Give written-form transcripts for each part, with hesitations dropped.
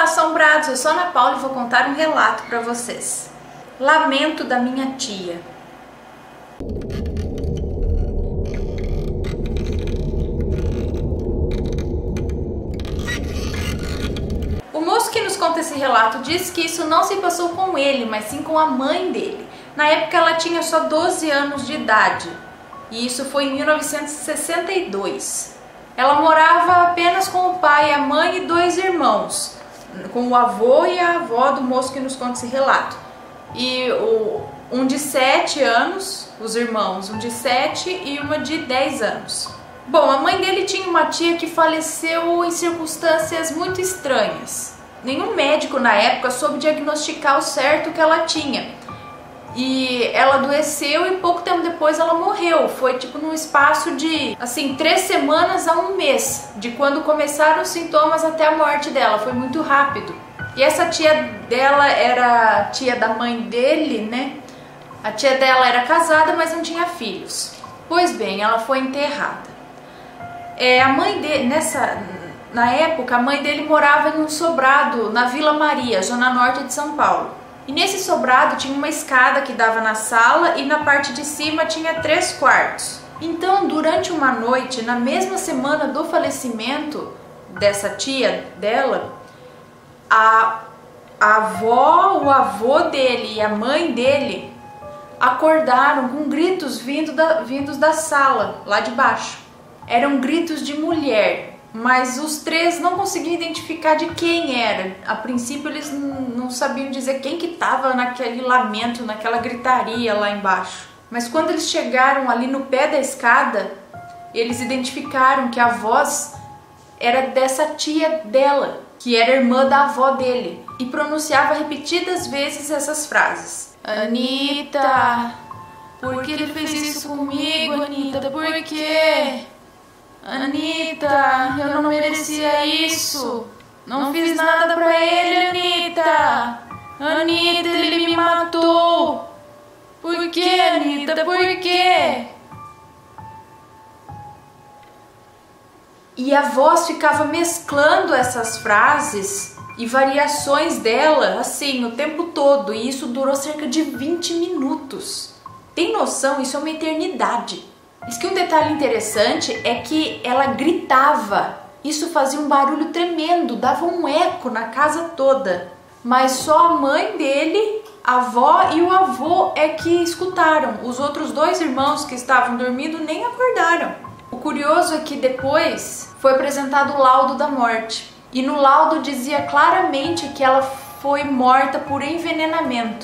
assombrados, eu sou Ana Paula e vou contar um relato para vocês. Lamento da minha tia. O moço que nos conta esse relato diz que isso não se passou com ele, mas sim com a mãe dele. Na época ela tinha só 12 anos de idade, e isso foi em 1962. Ela morava apenas com o pai, a mãe e 2 irmãos, com o avô e a avó do moço que nos conta esse relato. E um de 7 anos, os irmãos, um de 7 e uma de 10 anos. Bom, a mãe dele tinha uma tia que faleceu em circunstâncias muito estranhas. Nenhum médico na época soube diagnosticar ao certo o que ela tinha. E ela adoeceu e pouco tempo depois ela morreu. Foi tipo num espaço de, assim, 3 semanas a 1 mês, de quando começaram os sintomas até a morte dela. Foi muito rápido. E essa tia dela era tia da mãe dele, né? A tia dela era casada, mas não tinha filhos. Pois bem, ela foi enterrada. A mãe dele, na época, a mãe dele morava em um sobrado na Vila Maria, zona norte de São Paulo. E nesse sobrado tinha uma escada que dava na sala e na parte de cima tinha 3 quartos. Então, durante uma noite, na mesma semana do falecimento dessa tia dela, a avó, o avô dele e a mãe dele acordaram com gritos vindos da sala, lá de baixo. Eram gritos de mulher, mas os 3 não conseguiam identificar de quem era. A princípio eles não sabiam dizer quem que estava naquele lamento, naquela gritaria lá embaixo. Mas quando eles chegaram ali no pé da escada, eles identificaram que a voz era dessa tia dela, que era irmã da avó dele, e pronunciava repetidas vezes essas frases. Anitta, por que ele fez isso comigo, Anitta? Por quê? Anitta, eu não merecia isso. Não fiz nada pra ele, Anitta. Anitta, ele me matou. Por quê, Anitta? Por quê? E a voz ficava mesclando essas frases e variações dela, assim, o tempo todo. E isso durou cerca de 20 minutos. Tem noção? Isso é uma eternidade. Diz que um detalhe interessante é que ela gritava. Isso fazia um barulho tremendo, dava um eco na casa toda. Mas só a mãe dele, a avó e o avô é que escutaram. Os outros 2 irmãos que estavam dormindo nem acordaram. O curioso é que depois foi apresentado o laudo da morte. E no laudo dizia claramente que ela foi morta por envenenamento.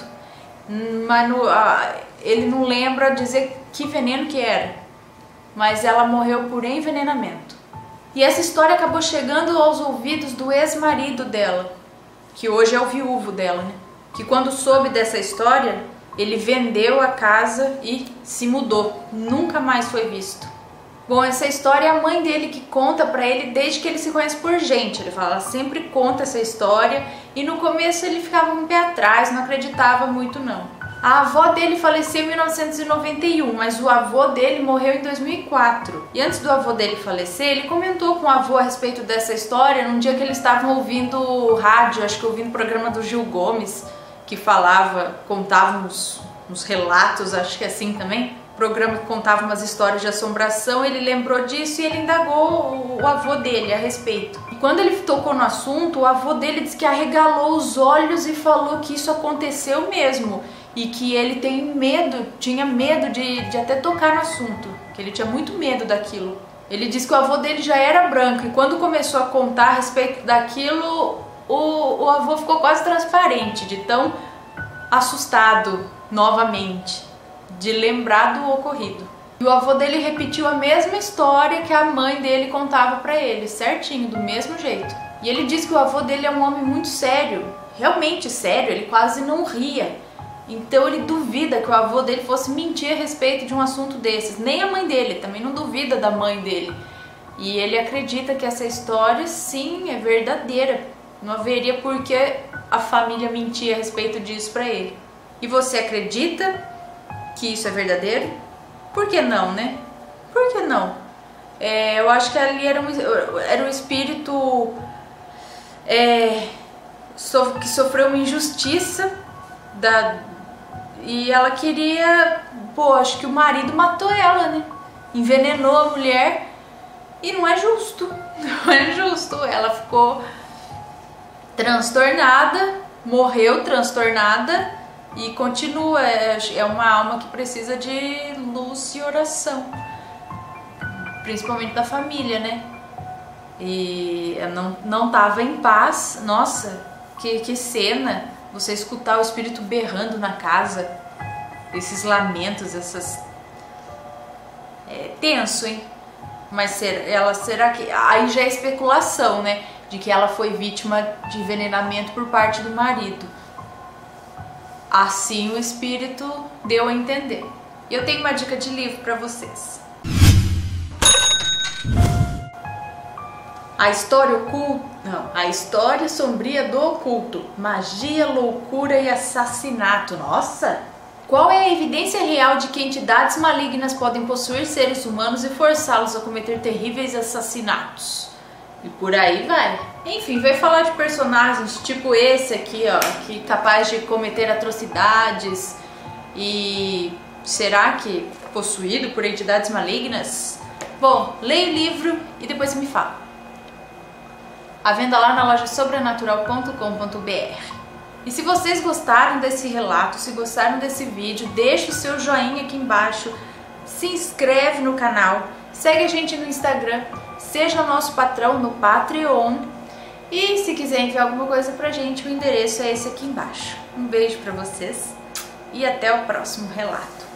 Mas ele não lembra dizer que veneno que era. Mas ela morreu por envenenamento. E essa história acabou chegando aos ouvidos do ex-marido dela, que hoje é o viúvo dela, né? Que quando soube dessa história, ele vendeu a casa e se mudou. Nunca mais foi visto. Bom, essa história é a mãe dele que conta pra ele desde que ele se conhece por gente. Ele fala, ela sempre conta essa história e no começo ele ficava um pé atrás, não acreditava muito não. A avó dele faleceu em 1991, mas o avô dele morreu em 2004. E antes do avô dele falecer, ele comentou com o avô a respeito dessa história num dia que eles estavam ouvindo rádio, acho que ouvindo o programa do Gil Gomes, que contava uns relatos, acho que assim também. Programa que contava umas histórias de assombração, ele lembrou disso e ele indagou o avô dele a respeito. E quando ele tocou no assunto, o avô dele disse que arregalou os olhos e falou que isso aconteceu mesmo. E que ele tinha medo de até tocar no assunto, que ele tinha muito medo daquilo. Ele disse que o avô dele já era branco e quando começou a contar a respeito daquilo, o avô ficou quase transparente, de tão assustado novamente, de lembrar do ocorrido. E o avô dele repetiu a mesma história que a mãe dele contava pra ele, certinho, do mesmo jeito. E ele disse que o avô dele é um homem muito sério, realmente sério, ele quase não ria. Então ele duvida que o avô dele fosse mentir a respeito de um assunto desses. Nem a mãe dele, também não duvida da mãe dele. E ele acredita que essa história sim é verdadeira. Não haveria por que a família mentir a respeito disso pra ele. E você acredita que isso é verdadeiro? Por que não, né? Por que não? Eu acho que ali era um espírito que sofreu uma injustiça e ela queria, pô, acho que o marido matou ela, né? Envenenou a mulher e não é justo, não é justo. Ela ficou transtornada, morreu transtornada e continua. É uma alma que precisa de luz e oração, principalmente da família, né? E não tava em paz. Nossa, que cena, você escutar o espírito berrando na casa, esses lamentos, essas... É tenso, hein? Mas será que... Aí já é especulação, né? De que ela foi vítima de envenenamento por parte do marido. Assim o espírito deu a entender. E eu tenho uma dica de livro para vocês. A História Sombria do Oculto. Magia, loucura e assassinato. Nossa! Qual é a evidência real de que entidades malignas podem possuir seres humanos e forçá-los a cometer terríveis assassinatos? E por aí vai. Enfim, vai falar de personagens tipo esse aqui, ó, que é capaz de cometer atrocidades e será que possuído por entidades malignas? Bom, leia o livro e depois você me fala. À venda lá na loja sobrenatural.com.br. E se vocês gostaram desse relato, se gostaram desse vídeo, deixa o seu joinha aqui embaixo, se inscreve no canal, segue a gente no Instagram, seja nosso patrão no Patreon e se quiser enviar alguma coisa pra gente, o endereço é esse aqui embaixo. Um beijo pra vocês e até o próximo relato.